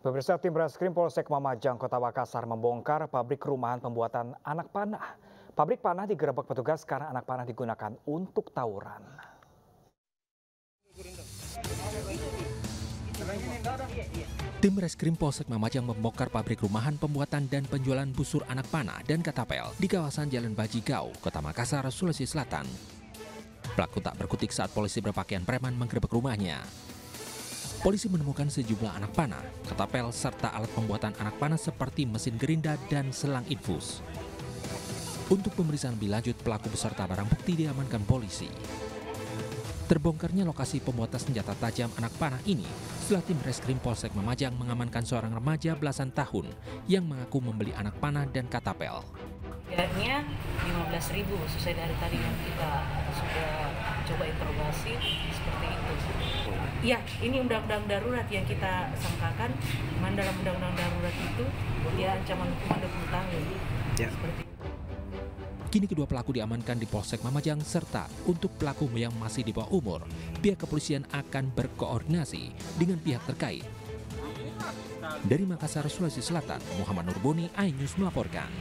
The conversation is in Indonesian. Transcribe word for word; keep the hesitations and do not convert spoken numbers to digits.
Pemirsa, tim Reskrim Polsek Mamajang, Kota Makassar membongkar pabrik rumahan pembuatan anak panah. Pabrik panah digerebek petugas karena anak panah digunakan untuk tawuran. Tim Reskrim Polsek Mamajang membongkar pabrik rumahan pembuatan dan penjualan busur anak panah dan katapel di kawasan Jalan Bajigau, Kota Makassar, Sulawesi Selatan. Pelaku tak berkutik saat polisi berpakaian preman menggerebek rumahnya. Polisi menemukan sejumlah anak panah, katapel, serta alat pembuatan anak panah seperti mesin gerinda dan selang infus. Untuk pemeriksaan lebih lanjut, pelaku beserta barang bukti diamankan polisi. Terbongkarnya lokasi pembuatan senjata tajam anak panah ini setelah tim Reskrim Polsek Mamajang mengamankan seorang remaja belasan tahun yang mengaku membeli anak panah dan katapel. Harganya lima belas ribu sesuai dari tadi yang kita sudah coba interogasi seperti itu. Ya, ini undang-undang darurat yang kita sangkakan, mana dalam undang-undang darurat itu dia ancaman hukuman dua puluh tahun. Ya. Seperti itu. Kini kedua pelaku diamankan di Polsek Mamajang, serta untuk pelaku yang masih di bawah umur, pihak kepolisian akan berkoordinasi dengan pihak terkait. Dari Makassar, Sulawesi Selatan, Muhammad Nurboni, iNews melaporkan.